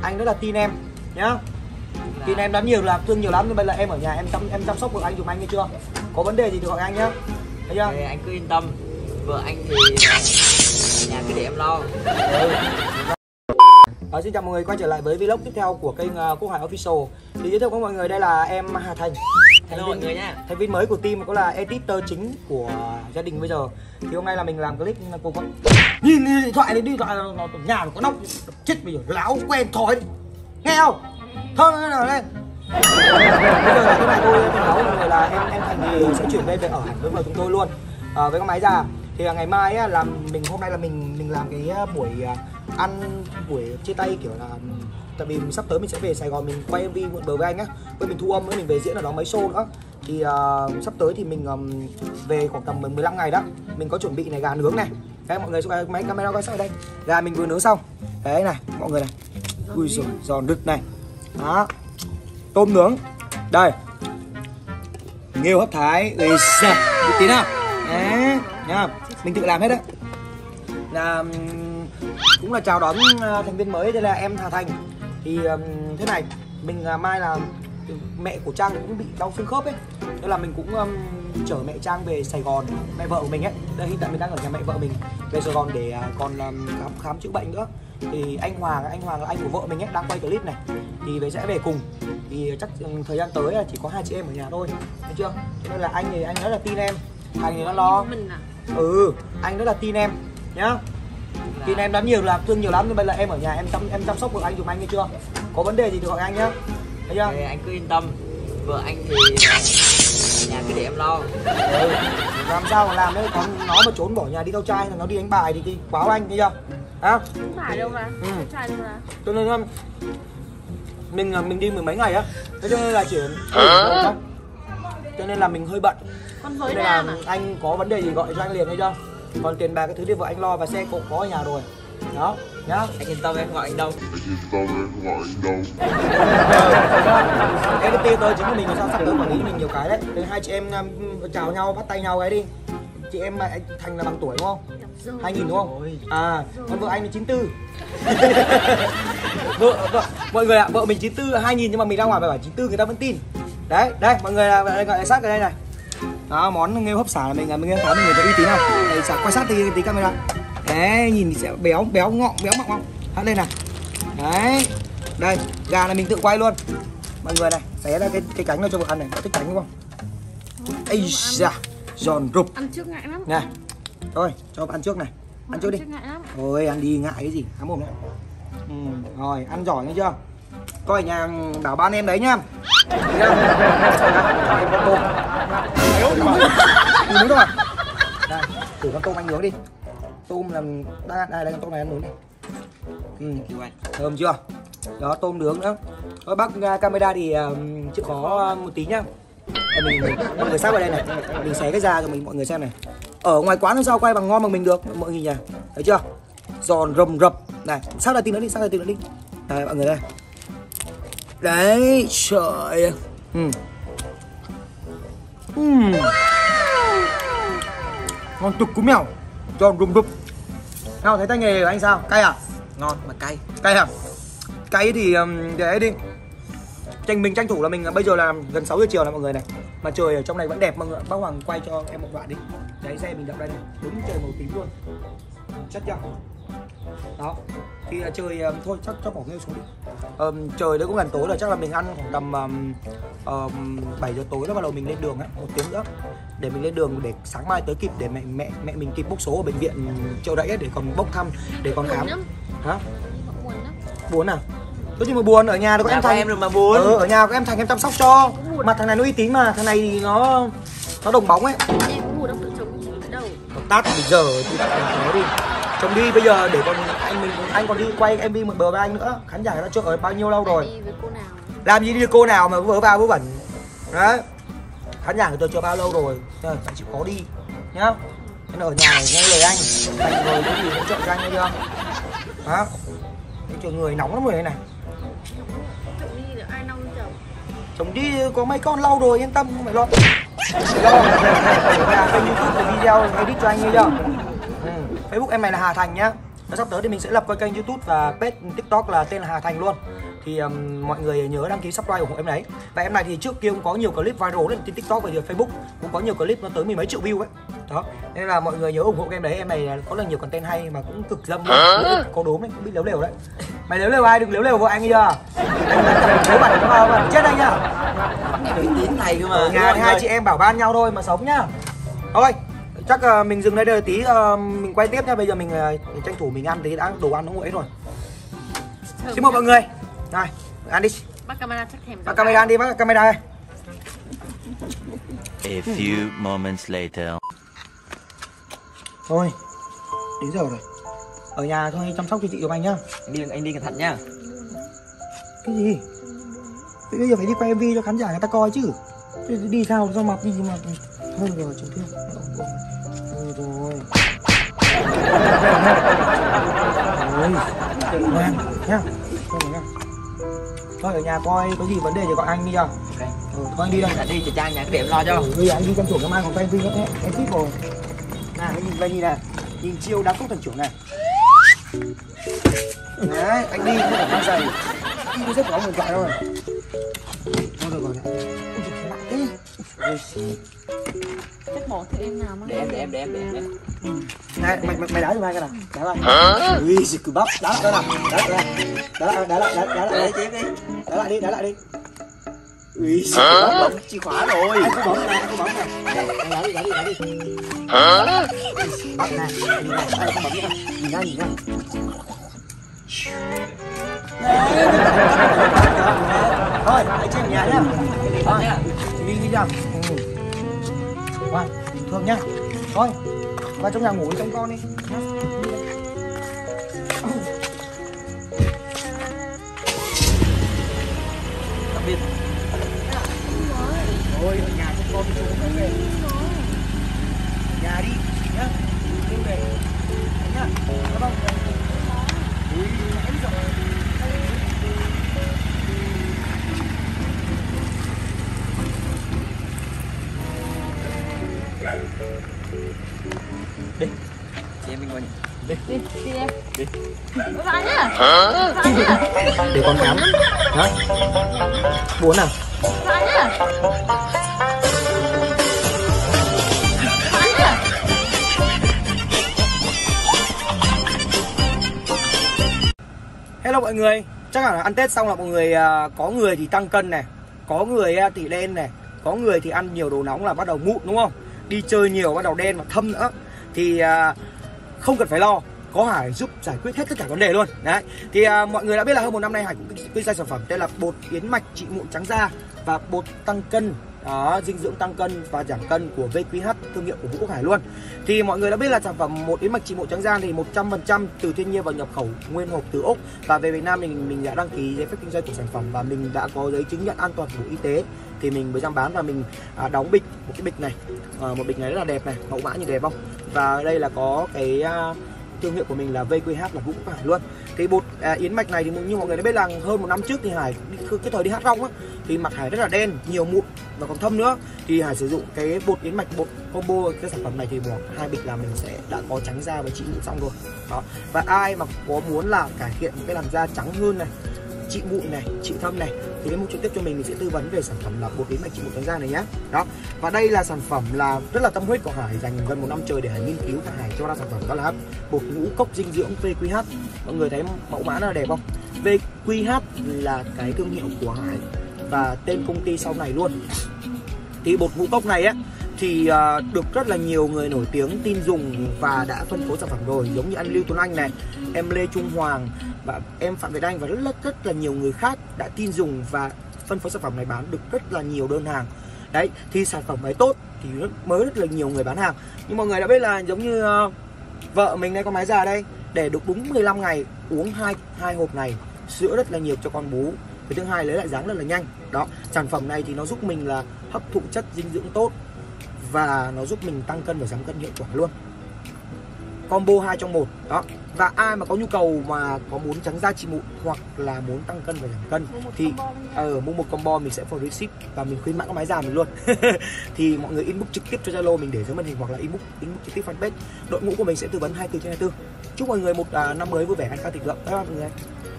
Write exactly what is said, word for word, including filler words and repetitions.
anh rất là tin em nhá. Tin em lắm, nhiều là thương nhiều lắm, nhưng bây giờ em ở nhà em chăm em chăm sóc vợ anh giùm anh nghe chưa? Có vấn đề gì thì gọi anh nhá. Thấy chưa? Thì anh cứ yên tâm, vợ anh thì nhà cứ để em lo. Đó, xin chào mọi người quay trở lại với vlog tiếp theo của kênh uh, Quốc Hải Official. Thì giới thiệu với mọi người, đây là em Hà Thành, thành viên, người nha. thành viên mới của team, cũng là editor chính của gia đình bây giờ. Thì hôm nay là mình làm clip cô con nhìn điện thoại này, điện thoại nó, nó nhà nó có nóc chết bây giờ láo quen thói, nghe không? Thôi nào lên. Bây giờ là cái này tôi thông báo mọi người là em em Thành thì sẽ chuyển về về ở hẳn với vợ chúng tôi luôn, à, với con máy già. Thì ngày mai á, là mình hôm nay là mình mình làm cái buổi ăn buổi chia tay kiểu là, tại vì sắp tới mình sẽ về Sài Gòn, mình quay em vê mượn bờ với anh á, với mình thu âm với mình về diễn ở đó mấy show nữa. Thì uh, sắp tới thì mình um, về khoảng tầm mười lăm ngày đó. Mình có chuẩn bị này, gà nướng này. Đây mọi người, máy camera coi sao đây. Gà mình vừa nướng xong. Đấy này mọi người này. Ui giời, giòn đực này. Đó. Tôm nướng. Đây. Nghêu hấp thái. Ui giời, tí nào. Đấy, nhá. Mình tự làm hết đấy. Là cũng là chào đón thành viên mới, đây là em Hà Thành. Thì um, thế này, mình uh, mai là mẹ của Trang cũng bị đau xương khớp ấy, nên là mình cũng um, chở mẹ Trang về Sài Gòn, mẹ vợ của mình ấy. Đây hiện tại mình đang ở nhà mẹ vợ mình, về Sài Gòn để uh, còn um, khám khám chữa bệnh nữa. Thì anh Hoàng, anh Hoàng là anh của vợ mình ấy, đang quay clip này, thì về sẽ về cùng. Thì chắc um, thời gian tới là chỉ có hai chị em ở nhà thôi, thấy chưa? Cho nên là anh thì anh rất là tin em, Thành thì nó lo. Ừ, anh rất là tin em nhá. Tin em lắm, nhiều là thương nhiều lắm, nhưng bây giờ em ở nhà em chăm em chăm sóc vợ anh giùm anh nghe chưa? Có vấn đề gì thì gọi anh nhá. Thấy chưa? Thì anh cứ yên tâm, vợ anh thì nhà cứ để em lo. Ừ, làm sao mà làm đấy, còn nó mà trốn bỏ nhà đi theo trai, nó đi đánh bài thì, thì báo anh, thấy chưa? Hả? Không phải đâu mà, ừ. trai đâu mà. Cho nên là mình mình đi mười mấy ngày á, thế cho nên là chỉ cho nên là mình hơi bận. Con với nên là mà. anh có vấn đề gì gọi cho anh liền, thấy chưa? Còn tiền bạc cái thứ thì vợ anh lo, và xe cũng có ở nhà rồi. Đó, nhá. Anh yên tâm, em gọi anh đâu. Anh yên tâm, em gọi anh đâu. Cái cái tiêu tôi chính là mình làm sao sắp tới quản lý mình nhiều cái đấy. Thì hai chị em um, chào nhau, bắt tay nhau cái đi. Chị em anh Thành là bằng tuổi đúng không? hai nghìn đúng không? À, còn vợ anh là chín tư. vợ, vợ, mọi người ạ, vợ mình chín tư là hai nghìn, nhưng mà mình ra ngoài phải bảo chín tư người ta vẫn tin. Đấy, đây mọi người gọi lại sát ở đây này. Đó, món nghêu hấp xả là mình mình nghe thấy mình người ta uy tín nào. Đây, xả quay sát tí tí camera. Đấy, nhìn thì sẽ béo béo ngọng, béo mọng không? Hát lên này. Đấy. Đây, gà này mình tự quay luôn. Mọi người này, xé ra cái cái cánh này cho vợ ăn này, có thích cánh đúng không? Ây da, giòn rụp. Ăn trước ngại lắm. Này. Thôi, cho ăn trước này. Ăn trước đi. Ôi, ăn đi ngại cái gì? Há mồm này. Ừ, rồi, ăn giỏi nghe chưa? Coi ở nhà bảo ban em đấy nhá. Thấy không? Cho em con tôm. Nếu mà đi nướng thôi. Đây, thử con tôm anh nướng đi. Tôm làm đây, đây, đây con tôm này ăn nướng này. Ừ, thơm chưa? Đó, tôm nướng nữa. Thôi bác camera thì um, chịu khó một tí nhá. Đây, mình, mình mọi người sát vào đây này, mình xé cái da cho mình mọi người xem này. Ở ngoài quán làm sao quay bằng ngon bằng mình được mọi người nhỉ? Thấy chưa? Giòn rầm rập. Này, sát lại tí nữa đi, sát lại tí nữa đi. Đây mọi người đây. Đấy, trời. Ừ. Uhm. Ngon cực cú mèo, giòn rùm rụp. Nào, thấy tay nghề của anh sao? Cay à? Ngon mà cay. Cay à? Cay thì um, để ấy đi. Tranh mình tranh thủ là mình bây giờ là gần sáu giờ chiều này mọi người này. Mà trời ở trong này vẫn đẹp mọi người. Bác Hoàng quay cho em một đoạn đi. Đấy, xe mình đậu đây này, đúng trời màu tím luôn. Chất chưa? Đó. Thì uh, trời um, thôi chắc cho bỏ nghêu xuống đi. Um, trời đấy cũng gần tối rồi, chắc là mình ăn khoảng tầm um, um, bảy giờ tối nó bắt đầu mình lên đường á, một tiếng nữa để mình lên đường để sáng mai tới kịp để mẹ mẹ mẹ mình kịp bốc số ở bệnh viện Chợ Đẩy để còn bốc thăm để còn khám. Hả? Buồn à? Có gì mà buồn, ở nhà có em Thành em rồi mà buồn. Ừ, ở nhà có em Thành em chăm sóc cho. Mà thằng này nó uy tín mà, thằng này thì nó nó đồng bóng ấy. Em cũng buồn, đâu tự chồng đâu. Tát bây giờ thì nó đi. Chồng đi bây giờ để còn anh mình anh còn đi quay em vê một bờ với anh nữa. Khán giả đã chờ ở bao nhiêu lâu rồi. Đi với cô nào? Làm gì đi với cô nào mà vớ vào vớ bẩn. Đấy. Khán giả người tôi chờ bao lâu rồi. Trời, phải chịu khó đi nhá. Nên ở nhà này nghe lời anh. Anh rồi cái gì cũng chọn cho anh nghe chưa? Đó. Cái trường người nóng lắm rồi đây này. Chồng đi được ai nong chồng? Chồng đi có mấy con lau rồi, yên tâm không phải lo. Lo. Ở nhà kênh YouTube để video edit cho anh nghe chưa? Ừ. Facebook em này là Hà Thành nhá. Và sắp tới thì mình sẽ lập cái kênh YouTube và page TikTok là tên là Hà Thành luôn. Thì um, mọi người nhớ đăng ký subscribe ủng hộ em đấy. Và em này thì trước kia cũng có nhiều clip viral lên trên TikTok và Facebook, cũng có nhiều clip nó tới mười mấy triệu view ấy. Đó, nên là mọi người nhớ ủng hộ em đấy. Em này có là nhiều content hay mà cũng cực dâm luôn. Có đốm đấy, cũng biết lếu lều đấy. Mày lếu lều ai, đừng lếu lều vợ anh đi chưa? Nếu bạn không chết anh nhá. Em tiếng này cơ mà. Ở nhà thì hai chị em bảo ban nhau thôi mà sống nhá. Thôi, chắc uh, mình dừng đây đây tí, uh, mình quay tiếp nha. Bây giờ mình uh, tranh thủ mình ăn thì đã đồ ăn nó nguội rồi. Xin mời mọi người. Này, ăn đi. Bắt camera chắc thèm. Bắt camera ăn đi, bắt camera đây. A few moments later. Thôi, đến giờ rồi. Ở nhà thôi chăm sóc cho chị giúp anh nhá. Anh đi anh đi cẩn thận nhá. Cái gì? Bây giờ phải đi quay em vê cho khán giả người ta coi chứ. Đi, đi sao sao mập đi mà. Thôi rồi chúng thương. Thôi rồi. Rồi, ngoan nhá. Thôi rồi nhá. Thôi ở nhà coi có gì vấn đề thì gọi anh đi chưa? Ok. Ừ, thôi anh đi đây. Anh đi cho Trang nhà cái điểm lo cho. Ừ, bây giờ anh đi tranh thủ cái mai còn quay em vê nữa. Em thích rồi. Nào, anh nhìn đây nhìn này. Nhìn chiêu đá cốc thành trưởng này. Đấy, anh đi không phải mang giày. Đi rất có một dạy rồi. Thôi rồi rồi. Nặng thế. Chắc bỏ thử em nào mà. Để em để em để em để em. Để em. Này, mày mày, mày đá giùm ai cái nào? Đá lại. Ui, giời cứ bắp, đá lại cái nào? Đá lại. Đá lại, đá lại, đá lại, đá lại đi, đi. Đá lại đi, đá lại đi. Ui, giời cứ bắp, bấm chìa khóa rồi. Anh cứ bấm này, anh cứ bấm này. Anh đá đi, đá đi, đá đi. Hả? Bắp này, nhìn này, anh cứ bấm đi. Nhìn ra, nhìn ra. Thôi, anh chơi ở nhà nhá. Thôi, đi đi nào. Ngoan, thương nhá. Thôi, vào trong nhà ngủ với trong con đi. Tạm biệt. Thôi, ở nhà trong con đi chú không về. Nhà đi, nhá. Đi về. Nhá. Có không? Ui, em rồi. Đi. Chị em mình ngồi. Đi, đi em. Đi. Bye bye nhá. Bye bye nhá. Để con khám. Hả? Buồn à? Bye bye nhá. Bye nhá. Hello mọi người. Chắc là ăn Tết xong là mọi người uh, có người thì tăng cân này, có người uh, thì đen này, có người thì ăn nhiều đồ nóng là bắt đầu mụn đúng không? Đi chơi nhiều bắt đầu đen và thâm nữa. Thì uh, không cần phải lo, có Hải giúp giải quyết hết tất cả vấn đề luôn. Đấy. Thì uh, mọi người đã biết là hơn một năm nay Hải cũng kinh doanh sản phẩm tên là bột yến mạch trị mụn trắng da và bột tăng cân, đó, dinh dưỡng tăng cân và giảm cân của vê quy hát, thương hiệu của Vũ Quốc Hải luôn. Thì mọi người đã biết là sản phẩm bột yến mạch trị mụn trắng da thì một trăm phần trăm từ thiên nhiên và nhập khẩu nguyên hộp từ Úc, và về Việt Nam mình mình đã đăng ký giấy phép kinh doanh của sản phẩm và mình đã có giấy chứng nhận an toàn của Bộ Y tế thì mình mới dám bán. Và mình à, đóng bịch, một cái bịch này, à, một bịch này rất là đẹp này, mẫu mã như đẹp không? Và đây là có cái à, thương hiệu của mình là vê quy hát là Vũ Quốc Hải luôn. Cái bột à, yến mạch này thì như mọi người đã biết là hơn một năm trước thì Hải cái thời đi hát rong á thì mặt Hải rất là đen, nhiều mụn và còn thâm nữa, thì Hải sử dụng cái bột yến mạch, bột combo cái sản phẩm này thì bỏ hai bịch là mình sẽ đã có trắng da và trị mụn xong rồi đó. Và ai mà có muốn là cải thiện cái làn da trắng hơn này, trị mụn này, trị thâm này thì đến một trực tiếp cho mình mình sẽ tư vấn về sản phẩm là bột yến mạch trị mụn trắng da này nhé. Đó. Và đây là sản phẩm là rất là tâm huyết của Hải, dành gần một năm trời để Hải nghiên cứu và Hải cho ra sản phẩm đó là bột ngũ cốc dinh dưỡng vê quy hát. Mọi người thấy mẫu mã rất là đẹp không? vê quy hát là cái thương hiệu của Hải và tên công ty sau này luôn. Thì bột ngũ cốc này á thì uh, được rất là nhiều người nổi tiếng tin dùng và đã phân phối sản phẩm rồi, giống như anh Lưu Tuấn Anh này, em Lê Trung Hoàng và em Phạm Việt Anh và rất rất rất là nhiều người khác đã tin dùng và phân phối sản phẩm này, bán được rất là nhiều đơn hàng. Đấy, thì sản phẩm này tốt thì rất, mới rất là nhiều người bán hàng. Nhưng mọi người đã biết là giống như uh, vợ mình đây, con mái già đây, để được đúng mười lăm ngày uống hai hai hộp này, sữa rất là nhiều cho con bú. Cái thứ hai lấy lại dáng rất là nhanh. Đó, sản phẩm này thì nó giúp mình là hấp thụ chất dinh dưỡng tốt và nó giúp mình tăng cân và giảm cân hiệu quả luôn. combo hai trong một đó. Và ai mà có nhu cầu mà có muốn trắng da trị mụn hoặc là muốn tăng cân và giảm cân thì ở uh, mua một combo mình sẽ free ship và mình khuyến mãi cái máy già mình luôn. Thì mọi người inbox trực tiếp cho Zalo mình để dưới màn hình hoặc là inbox inbox trực tiếp fanpage. Đội ngũ của mình sẽ tư vấn hai mươi bốn trên hai mươi bốn. Chúc mọi người một uh, năm mới vui vẻ, an khang thịnh vượng. Bye bye mọi người.